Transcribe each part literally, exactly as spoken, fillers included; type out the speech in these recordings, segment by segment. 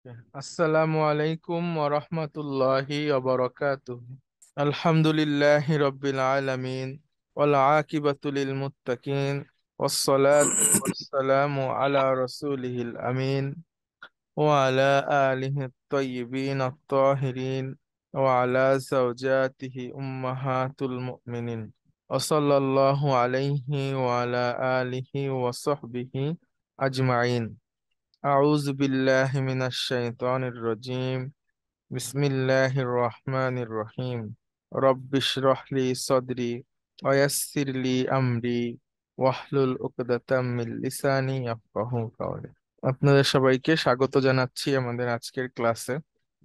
আসসালামু আলাইকুম ওয়া রাহমাতুল্লাহি ওয়া বারাকাতুহু। আলহামদুলিল্লাহি রাব্বিল আলামিন ওয়াল আকিবাতু লিল মুত্তাকিন ওয়াস সালাতু ওয়াস সালামু আলা রাসূলিহিল আমিন ওয়া আলা আলিহি আত-তাইয়িবিন আত-তাহিরিন ওয়া আলা যাওজাতিহি উম্মাহাতুল মুমিনিন ওয়া সাল্লাল্লাহু আলাইহি ওয়া আলা আলিহি ওয়া সাহবিহি আজমাইন। أعوذ بالله من الشيطان الرجيم. بسم الله الرحمن الرحيم. رب اشرح لي صدري ويسر لي أمري واحلل عقدة من লিসানি يفقهوا قولي। আপনাদের সবাইকে স্বাগত জানাচ্ছি আমাদের আজকের ক্লাসে।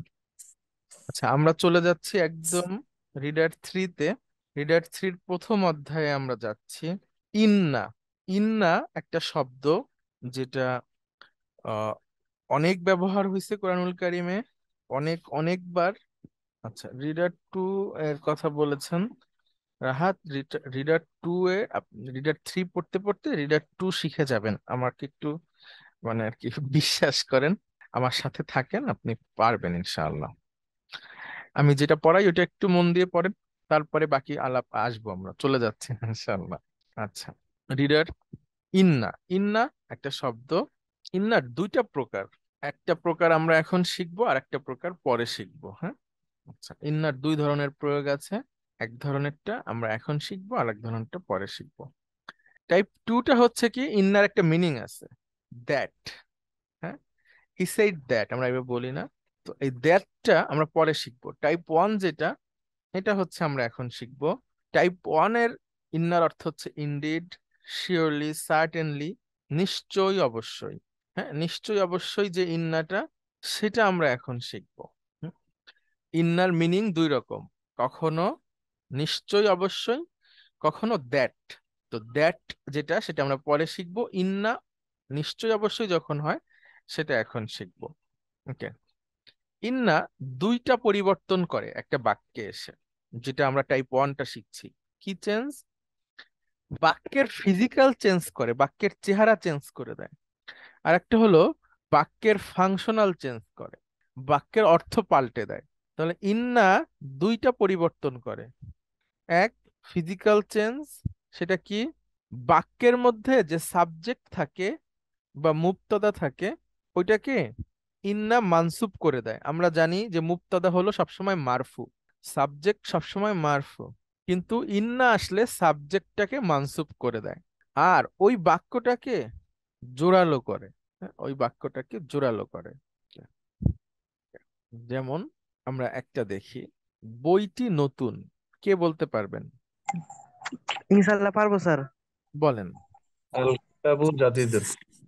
আচ্ছা, আমরা চলে যাচ্ছি একদম রিডার থ্রিতে। রিডার থ্রির প্রথম অধ্যায়ে আমরা যাচ্ছি। ইন্না। ইন্না একটা শব্দ যেটা আহ অনেক ব্যবহার হয়েছে কোরআনুল কারিমে, অনেক অনেকবার। আচ্ছা, রিডার টু এর কথা বলেছেন Rahat. Reader two A reader three পড়তে পড়তে রিডার টু শিখে যাবেন, আমাকে একটু মানে আর কি বিশ্বাস করেন, আমার সাথে থাকেন, আপনি পারবেন ইনশাআল্লাহ। আমি যেটা পড়াই ওটা একটু মন দিয়ে পড়েন, তারপরে বাকি আলাপ আসবো, আমরা চলে যাচ্ছি ইনশাআল্লাহ। আচ্ছা, রিডার ইন্না। ইন্না একটা শব্দ। ইন্নার দুইটা প্রকার, একটা প্রকার আমরা এখন শিখবো আর একটা প্রকার পরে শিখবো। হ্যাঁ, আচ্ছা, ইন্নার দুই ধরনের প্রয়োগ আছে। এক ধরনেরটা আমরা এখন শিখবো আর এক ধরনেরটা পরে শিখবো। টাইপ টুটা হচ্ছে কি, ইন্নার একটা মিনিং আছে, দ্যাট। হ্যাঁ, হি সেড দ্যাট আমরা এভাবে বলি না, তো এই দ্যাটটা আমরা পরে শিখবো। টাইপ ওয়ান যেটা, এটা হচ্ছে আমরা এখন শিখবো। টাইপ ওয়ান এর ইন্নার অর্থ হচ্ছে ইনডিড, শিওরলি, সার্টেনলি, নিশ্চয়ই, অবশ্যই। হ্যাঁ, নিশ্চয়ই অবশ্যই যে ইন্নাটা, সেটা আমরা এখন শিখবো। হুম, ইন্নার মিনিং দুই রকম, কখনো নিশ্চয়ই অবশ্যই, কখনো দ্যাট। তো দ্যাট যেটা, সেটা আমরা পরে শিখবো। ইন্না নিশ্চয়ই অবশ্যই যখন হয়, সেটা এখন শিখবো। ওকে। ইন্না দুইটা পরিবর্তন করে একটা বাক্যে এসে, যেটা আমরা টাইপ ওয়ানটা শিখছি। কি চেঞ্জ? বাক্যের ফিজিক্যাল চেঞ্জ করে, বাক্যের চেহারা চেঞ্জ করে দেয়। আর একটা হলো বাক্যের ফাংশনাল চেঞ্জ করে, বাক্যের অর্থ পাল্টে দেয়। তাহলে ইন্না দুইটা পরিবর্তন করে। এক, ফিজিক্যাল চেঞ্জ। সেটা কি? বাক্যের মধ্যে যে সাবজেক্ট থাকে বা মুবতাদা থাকে, ওইটাকে ইন্না মানসুব করে দেয়। আমরা জানি যে মুবতাদা হলো সবসময় মারফু, সাবজেক্ট সবসময় মারফু, কিন্তু ইন্না আসলে সাবজেক্টটাকে মানসুব করে দেয় আর ওই বাক্যটাকে জোরালো করে। হ্যাঁ, ওই বাক্যটাকে জোরালো করে। যেমন আমরা একটা দেখি, বইটি নতুন। কে বলতে পারবেন? ইনশাল্লাহ পারবো স্যার। বলেন। আল কিতাবু জাদিদুন।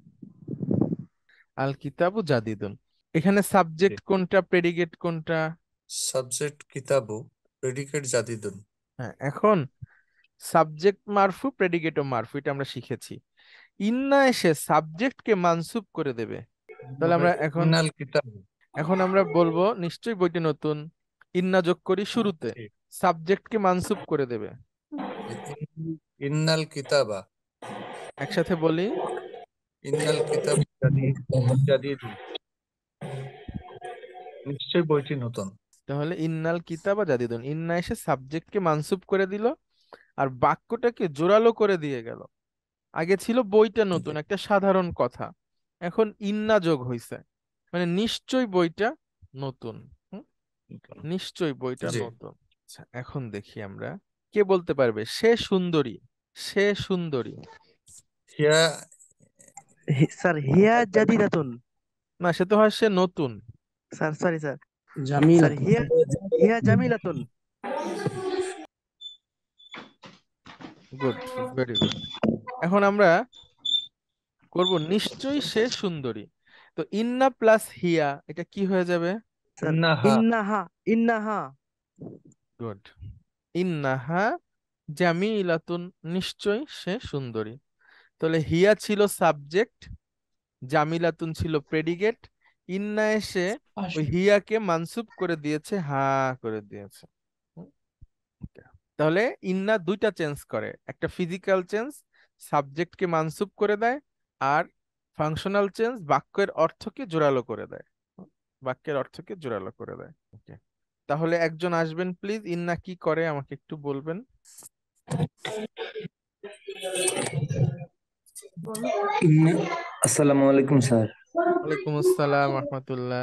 আল কিতাবু জাদিদুন। এখানে সাবজেক্ট কোনটা, প্রেডিকেট কোনটা? সাবজেক্ট কিতাবু, প্রেডিকেট জাদিদুন। হ্যাঁ, এখন সাবজেক্ট মারফু, প্রেডিকেটও মারফু, এটা আমরা শিখেছি। ইন্না এসে সাবজেক্টকে মানসুব করে দেবে। তাহলে আমরা এখন ইন্নাল কিতাবু। এখন আমরা বলবো নিশ্চয়ই বইটি নতুন, ইন্না যোগ করি শুরুতে, ঠিক। সাবজেক্টকে মানসুব করে দেবে। ইন্নাল কিতাবা। একসাথে বলি। ইন্নাল কিতাবু জাদিদ জাদিদুন। নিশ্চয়ই বইটি নতুন। তাহলে ইন্নাল কিতাবা জাদিদুন, ইন্না এসে সাবজেক্টকে মানসুব করে দিল আর বাক্যটাকে জোরালো করে দিয়ে গেল। আগে ছিল বইটা নতুন, একটা সাধারণ কথা, এখন ইন্না যোগ হইছে, মানে নিশ্চয় বইটা নতুন। হুম, নিশ্চয় বইটা জি। নতুন। আচ্ছা, এখন দেখি আমরা, কে বলতে পারবে সে সুন্দরী? সে সুন্দরী। হিয়া। হি- স্যার হিয়া জাদিদাতুন। না, সে তো হয় সে নতুন। Sir sorry sir. স্যার জামিলাতুন। হিয়া হিয়া জামিলাতুন। Good, very good. এখন আমরা করব নিশ্চয়ই সে সুন্দরী। তো ইন্না প্লাস হিয়া, এটা কি হয়ে যাবে? স্যার ইন্নাহা। ইন্নাহা ইন্নাহা। গুড। ইন্নাহা জামিলাতুন, নিশ্চয়ই সে সুন্দরী। তাহলে হিয়া ছিল সাবজেক্ট, জামিলাতুন ছিল প্রেডিকেট, ইন্না এসে ওই হিয়াকে মানসুব করে দিয়েছে, হা করে দিয়েছে। হুম, okay। তাহলে ইন্না দুইটা চেঞ্জ করে, একটা ফিজিক্যাল চেঞ্জ, সাবজেক্টকে মানসুব করে দেয়, আর ফাংশনাল চেঞ্জ, বাক্যের অর্থকে জোরালো করে দেয়। বাক্যের অর্থকে জোরালো করে দেয়। ওকে, তাহলে একজন আসবেন প্লিজ, ইন্না কি করে আমাকে একটু বলবেন। ইন্না আসসালামু আলাইকুম স্যার। ওয়ালাইকুম আসসালাম রহমতুল্লাহ।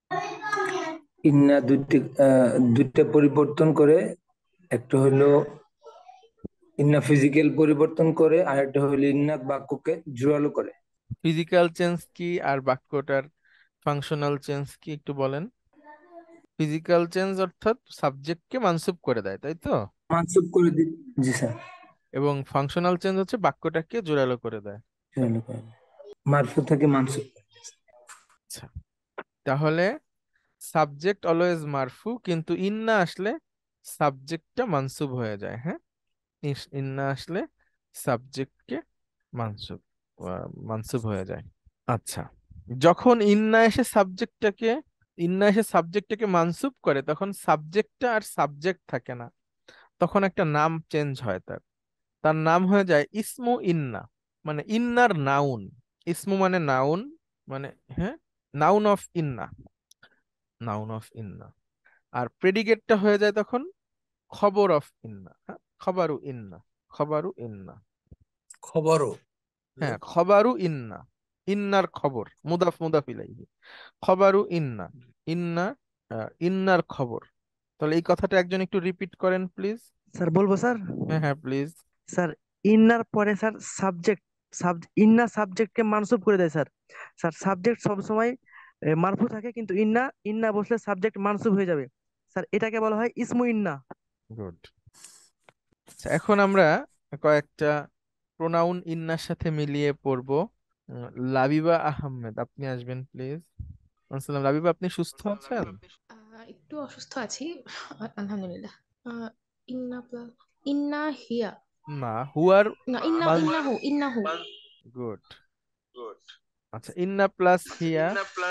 ইন্না দুইটি আহ, দুইটা পরিবর্তন করে, একটা হলো ইন্না ফিজিক্যাল পরিবর্তন করে, আর একটা হলো ইন্না বাক্যকে জোরালো করে। ফিজিক্যাল চেঞ্জ কি আর বাক্যটার ফাংশনাল চেঞ্জ কি একটু বলেন। ফিজিক্যাল চেঞ্জ অর্থাৎ সাবজেক্টকে মানসুব করে দেয়, তাই তো? মানসুব করে দি, জি স্যার। এবং ফাংশনাল চেঞ্জ হচ্ছে বাক্যটাকে জোরালো করে দেয়। জোরালো করে, মারফু থেকে মানসুব। আচ্ছা, তাহলে সাবজেক্ট অলওয়েজ মারফু, কিন্তু ইন্না আসলে সাবজেক্টটা মানসুব হয়ে যায়। হ্যাঁ, ইস- ইন্না আসলে সাবজেক্টকে মানসুব আহ, মানসুব হয়ে যায়। আচ্ছা, যখন ইন্না এসে সাবজেক্টটাকে ইন্না এসে সাবজেক্টটাকে মানসুব করে, তখন সাবজেক্টটা আর সাবজেক্ট থাকে না, তখন একটা নাম চেঞ্জ হয় তার। তার নাম হয়ে যায় ইসমু ইন্না, মানে ইন্নার নাউন। ইসমু মানে নাউন, মানে হ্যাঁ, নাউন অফ ইন্না, নাউন অফ ইন্না। আর প্রেডিকেটটা হয়ে যায় তখন খবর অফ ইন্না। হ্যাঁ, খবরু ইন্না, খবরু ইন্না। খবরও। হ্যাঁ, খবরু ইন্না, ইন্নার খবর, মুদাফ মুদাফ ইলাইহি। খবরু ইন্না, ইন্না আহ, ইন্নার খবর। তাহলে এই কথাটা একজন একটু রিপিট করেন প্লিজ। স্যার বলবো স্যার? হ্যাঁ হ্যাঁ প্লিজ। স্যার ইন্নার পরে স্যার সাবজেক্ট, সাব ইন্না সাবজেক্টকে মানসুব করে দেয় স্যার। স্যার সাবজেক্ট সবসময় এ, মারফু থাকে, কিন্তু ইন্না ইন্না বসলে সাবজেক্ট মানসুব হয়ে যাবে স্যার, এটাকে বলা হয় ইসমু ইন্না। গুড। আচ্ছা, এখন আমরা কয়েকটা প্রোনাউন ইন্নার সাথে মিলিয়ে পড়বো। উম, লাবিবা আহমেদ, আপনি আসবেন প্লিজ। আসসালাম লাবিবা, আপনি সুস্থ আছেন? আহ, একটু অসুস্থ আছি। আ- আলহামদুলিল্লাহ। আহ, ইন্না প্লাস ইন্না হিয়া, না, হুয়ার না ইন্না মান। ইন্নাহু ইন্নাহু গুড। আচ্ছা, ইন্না প্লাস হিয়া।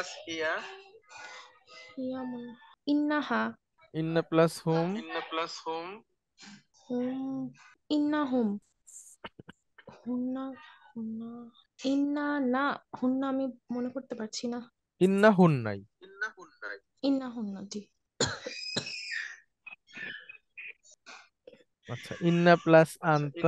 হিয়া মনে ইন্নাহা ইন্না প্লাস হুম। হুম ইন্নাহুম হুন্না হুন্না ইন্না না হুন্না আমি মনে করতে পারছি না। ইন্না হুন্নাই। ইন্না হুন্না জি। আচ্ছা, ইন্না প্লাস আনতা।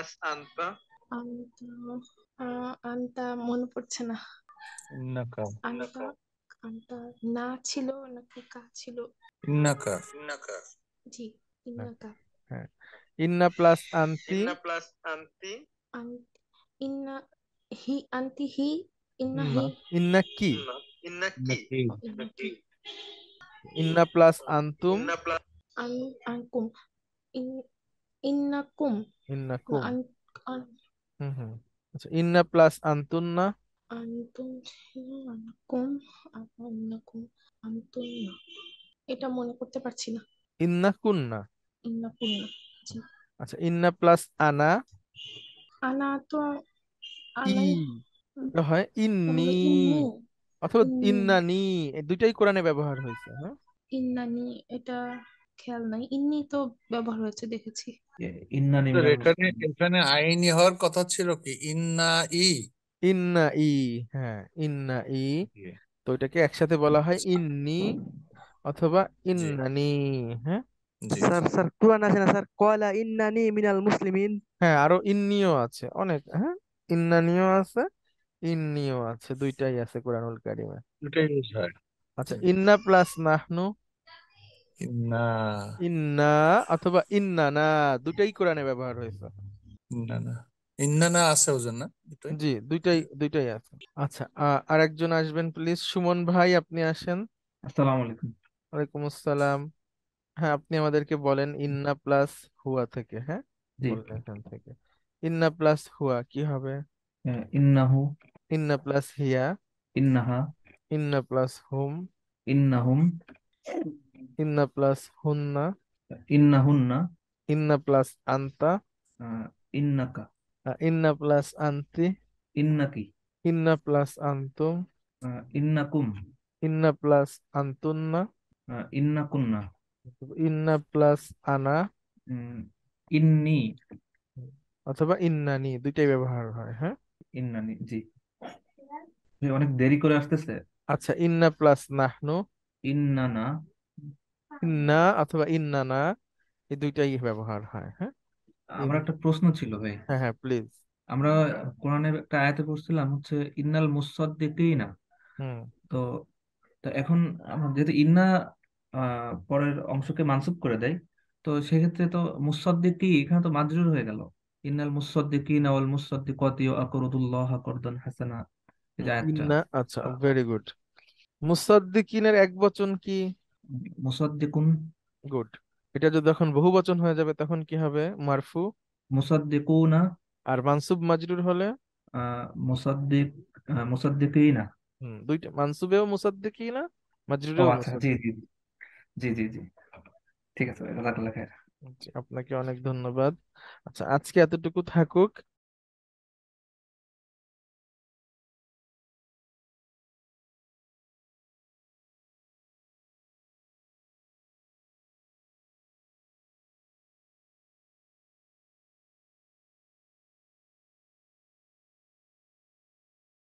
আন্তা আহ, আন্তা মনে পড়ছে না। ইন্নাকা। আন্তা আন্তা না ছিল নাকি কা ছিল? ইন্নাকা। জি, হ্যাঁ ইন্নাকা। হ্যাঁ। ইন্না প্লাস আনতি। আন- ইন্না হি আন্তি হি ইন্না না, হি ইন্না কি। ইন্নাকি। ও, ইন্না কি ইন্না প্লাস আনতুম। আন আনকুম ইন ইন্নাকুম ইন্না না কুম। আন আন হুম হুম। আচ্ছা, ইন্না প্লাস আনতুন্না। আনতুম ছিল আনকুম আন্নাকুম আনতুম না, এটা মনে করতে পারছি না। ইন্না কুন্না। ইন্নাকুম না জি। আচ্ছা, ইন্না প্লাস আনা। আনা তো ই, আনাই এটা হয় ইন্নি, তাহলে ইন্নি অথবা ইন্নি ইন্নানি। এই দুইটাই কোরআনে ব্যবহার হয়েছে। হ্যাঁ, ইন্নানি, এটা খেয়াল নাই। ইন্নি তো ব্যবহার হয়েছে দেখেছি। ইন্নানি স্যার, মিনাল এখানে মুসলিমিন। এখানে আইনি হওয়ার কথা ছিল কি ইন্না ই। ইন্না ই। হ্যাঁ, ইন্না ই। তো এটাকে একসাথে বলা হয় ইন্নি অথবা জি ইন্নানি। হ্যাঁ জি স্যার জি। স্যার কুরআন আছে না স্যার, কয়লা ইন্নানি মিনাল মুসলিমিন। হ্যাঁ, আরো ইন্নিও আছে অনেক। হ্যাঁ, ইন্নানিও আছে, ইন্নিও আছে, দুইটাই আছে কোরআনুল কারিমে। দুটাই ইউজ হয়। আচ্ছা, হুম। ইন্না প্লাস নাহনু। ইন্না। ইন্না অথবা ইন্নানা, দুটাই কোরআনে ব্যবহার হয়েছে। ইন্না না, ইন্না না আছে ওজন না দুটাই। জি, দুইটাই দুইটাই আছে। আচ্ছা, আ- আরেকজন আসবেন প্লিজ, সুমন ভাই আপনি আসেন। আসসালামু আলাইকুম। ওয়ালাইকুম আসসালাম। হ্যাঁ, আপনি আমাদেরকে বলেন ইন্না প্লাস হুয়া থেকে। হ্যাঁ, জি। বলেন এখান থেকে। ইন্না প্লাস হুয়া কি হবে? আহ, ইন্নাহু, ইন্না প্লাস হিয়া। ইন্নাহা, ইন্না প্লাস হুম। ইন্নাহুম, ইন্না প্লাস হুন্না। ইন্নাহুন্না, ইন্না প্লাস আন্তা। আহ, ইন্নাকা, আহ, ইন্না প্লাস আন্তি। ইন্নাকি, ইন্না প্লাস আন্তুম। আহ, ইন্নাকুম, ইন্না প্লাস আন্তুন্না। আহ, ইন্নাকুন্না, ইন্না প্লাস আনা উম, ইন্নি, অথবা ইন্নানি, দুইটাই ব্যবহার হয়। হ্যাঁ, ইন্নানি জি। ভাই অনেক দেরি করে আসতেছে। আচ্ছা, ইন্না প্লাস নাহনু, ইন্না না। ইন্না অথবা ইন্না না, এই দুইটাই ব্যবহার হয়। হ্যাঁ, আমার ইন- একটা প্রশ্ন ছিল ভাই। হ্যাঁ হ্যাঁ প্লিজ। আমরা কোরআনের একটা আয়াতে পড়ছিলাম হচ্ছে ইন্নাল মুসাদ্দিকিনা। হুম। তো তো এখন আমরা যেহেতু ইন্না আহ, পরের অংশকে মানসুব করে দেয়, তো সেক্ষেত্রে তো মুসাদ্দিকি এখানে তো মাজরুর হয়ে গেল। ইন্নাল মুসাদ্দিকিনা ওয়াল মুসাদ্দিকাতি আকরুদুল্লাহ করদান হাসানা, এই যে হুম, আয়াতটা। ইন্না, আচ্ছা আহ, ভেরি গুড। মুসাদ্দিকিনের এক বচন কি? মুসাদ্দিকুন। গুড। এটা যদি এখন বহু বচন হয়ে যাবে তখন কি হবে? মারফু। মুসাদ্দিকুনা। আর মানসুব মাজরুর হলে? আহ মুসাদ্দিক আহ, মুসাদ্দিকিনা। হুম, দুইটা মানসুবেও মুসাদ্দিকিনা, ও মাজরুরেও আচ্ছা, জি জি মুসাদ্দিক। জি জি জি। ঠিক আছে, জাজাকাল্লাহ খাইর। জি, আপনাকে অনেক ধন্যবাদ। আচ্ছা, আজকে এতটুকু থাকুক।